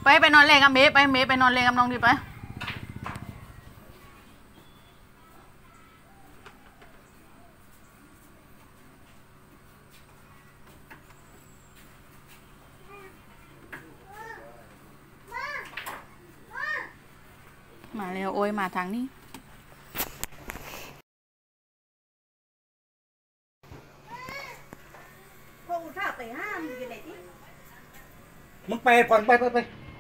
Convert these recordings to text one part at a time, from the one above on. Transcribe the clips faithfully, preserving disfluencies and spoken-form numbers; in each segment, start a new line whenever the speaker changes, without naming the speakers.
ไปไปนอนเล่นกับเมย์ไปเมย์ไปนอนเล่นกับน้องดิไปมาเร็วโอ้ยมาทางนี้
พวกข้าไปห้ามอยู่ไหนที่
มึงไปก่อนไปไปไป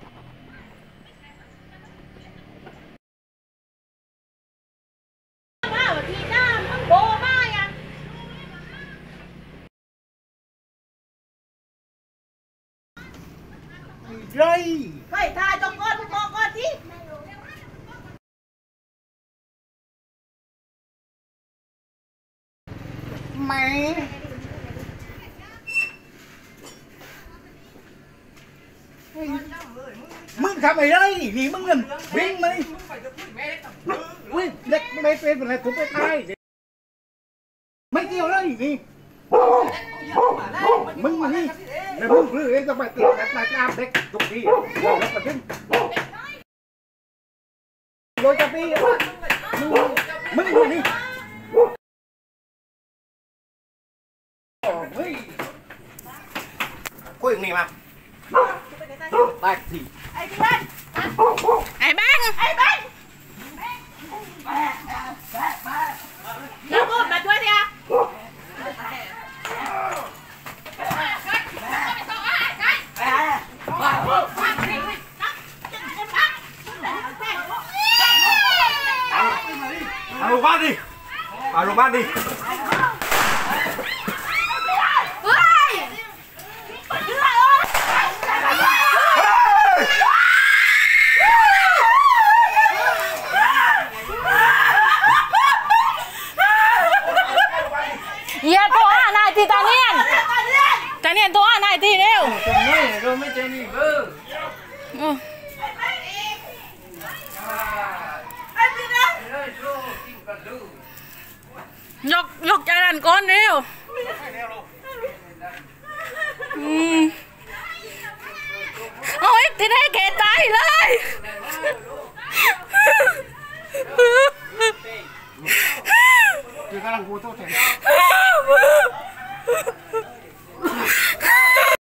มาวันที่หน้ามึงโบมายัง
ไร
ใครทาจงก้อนมึงบอกก้อนที่
แม่มึงทำอะไรนี่มึงเงินวิ่งไหมวิ่งเด็กไม่เป็นอะไรผมไปตายไม่เกี่ยวเลยนี่มึงนี่แล้วมึงคือเองต้องไปติดกับนายน้ำเด็กทุกทีบอกแล้วประเด็นโดยจะปีมึงมึงนี่เฮ้ยคุยอย่างนี้มาไปที
ไอ้พี่บ้าน
ไอ้แบง
ไอ้บ้านอย่าพูดมาด้วยเดียว
เอาลงบ้านดิเอาลงบ้านดิ
เยี่ยตัวอ่ะนายทีตาเนียนตาเนียนตัวอ่ะนายทีเร็ว
ตรงนี้เราไม่เจอนี่เบอร์
ยกยกจานก้อนเร็วอืมโอ้ยตีได้เกตายเลย
คือกำลังกูโต้แทน